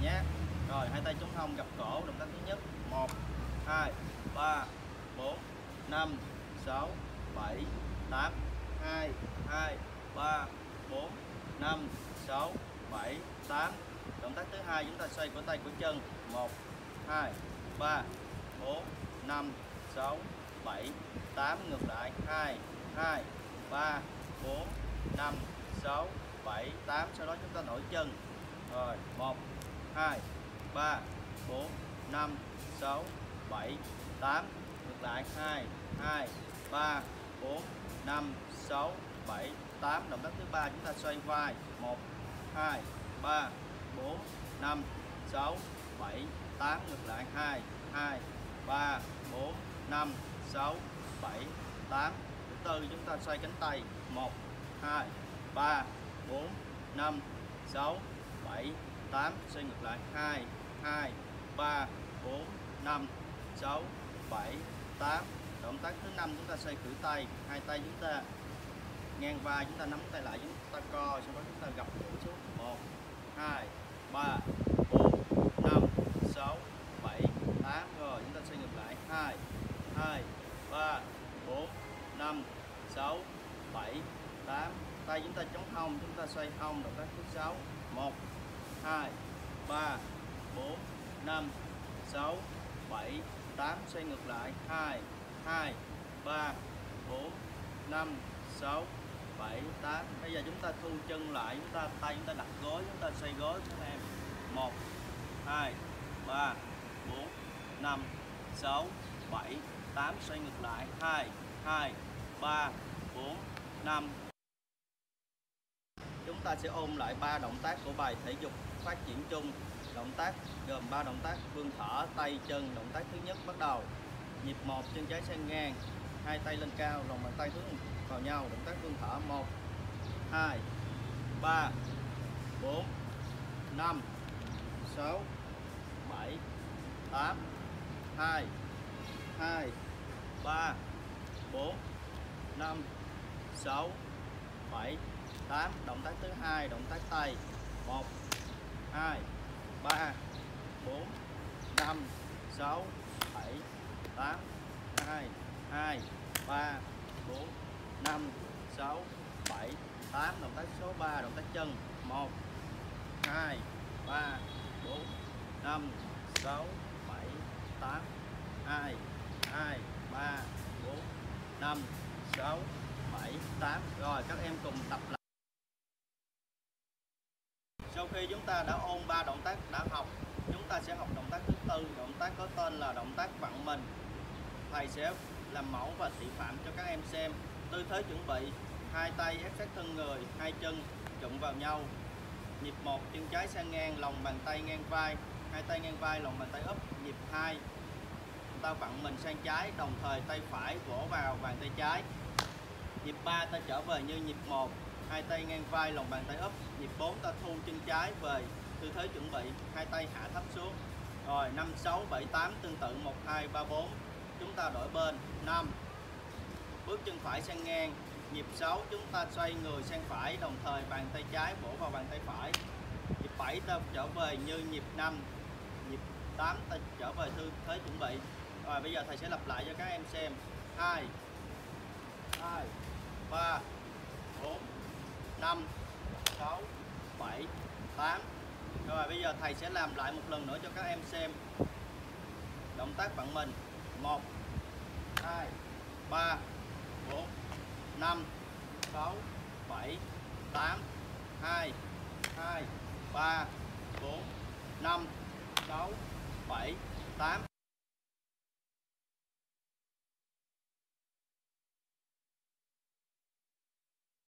nhé. Rồi, hai tay chống hông gập cổ, động tác thứ nhất. 1 2 3 4 5 6 7 8 2 2 3 4 5 6 7 8. Động tác thứ hai chúng ta xoay cổ tay cổ chân. 1 2 3 4 5 6 7 8, ngược lại. 2 2 3 4 5 6 7 8. Sau đó chúng ta đổi chân. Rồi, 1 2 3 4 5 6 7 8. Ngược lại. 2 2 3 4 5 6 7 8. Động tác thứ ba chúng ta xoay vai. 1 2 3 4 5 6 7 8. Ngược lại. 2 2 3 4 5 6 7 8. Thứ tư chúng ta xoay cánh tay. 1 2 3 4 5 6 7 8. Xoay ngược lại. 2 2 3 4 5 6 7 8. Động tác thứ năm chúng ta xoay khuỷu tay. Hai tay chúng ta ngang vai, chúng ta nắm tay lại, chúng ta co, sau đó chúng ta gập cổ xuống. 1 2 3 4 5 6 7 8. Rồi chúng ta xoay ngược lại. 2 2 3 4 5 6 7 8. Tay chúng ta chống hông, chúng ta xoay hông. Động tác thứ 6. 1 2 3 4 5 6 7 8. Xoay ngược lại. 2 2 3 4 5 6 7 8. Bây giờ chúng ta thu chân lại, tay chúng ta đặt gối, chúng ta xoay gối các em. 1 2 3 4 5 6 7 8. Xoay ngược lại. 2 2 3 4 5. Chúng ta sẽ ôn lại 3 động tác của bài thể dục phát triển chung. Động tác gồm 3 động tác vươn thở, tay, chân. Động tác thứ nhất bắt đầu. Nhịp 1, chân trái sang ngang, hai tay lên cao, lòng bàn tay hướng vào nhau. Động tác vươn thở. 1 2 3 4 5 6 7 8. 2 2 3 4 5 6 7 8. Động tác thứ hai, động tác tay. 1 2 3 4 5 6 7 8. 2 2 3 4 5 6 7 8. Động tác số 3, động tác chân. 1 2 3 4 5 6 7 8. 2 2 3 4 5 6 7 8. Rồi các em cùng tập lại. Sau khi chúng ta đã ôn 3 động tác đã học, chúng ta sẽ học động tác thứ tư. Động tác có tên là động tác vặn mình. Thầy sẽ làm mẫu và thị phạm cho các em xem. Tư thế chuẩn bị: hai tay ép sát thân người, hai chân chụm vào nhau. Nhịp 1, chân trái sang ngang, lòng bàn tay ngang vai, hai tay ngang vai, lòng bàn tay úp. Nhịp 2, ta vặn mình sang trái, đồng thời tay phải vỗ vào bàn tay trái. Nhịp 3, ta trở về như nhịp 1, hai tay ngang vai, lòng bàn tay úp. Nhịp 4, ta thu chân trái về tư thế chuẩn bị, hai tay hạ thấp xuống. Rồi 5 6 7 8 tương tự. 1 2 3 4. Chúng ta đổi bên. 5, bước chân phải sang ngang. Nhịp 6, chúng ta xoay người sang phải, đồng thời bàn tay trái vỗ vào bàn tay phải. Nhịp 7, ta trở về như nhịp 5. Nhịp 8, ta trở về tư thế chuẩn bị. Rồi bây giờ thầy sẽ lặp lại cho các em xem. 2 2 3 4 5 6 7 8. Rồi bây giờ thầy sẽ làm lại một lần nữa cho các em xem. Động tác vặn mình. 1 2 3 4 5 6 7 8. 2 2 3 4 5 6 7 8.